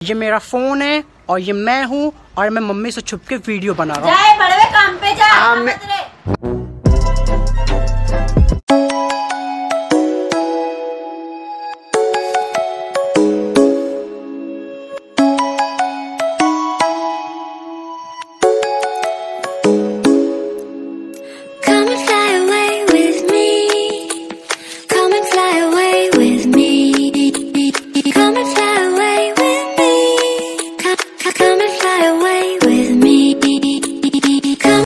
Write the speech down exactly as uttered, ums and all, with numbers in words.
ये मेरा फोन है और ये मैं हूँ और मैं मम्मी से छुप के वीडियो बना रहा हूँ। जाए बड़े काम पे जा।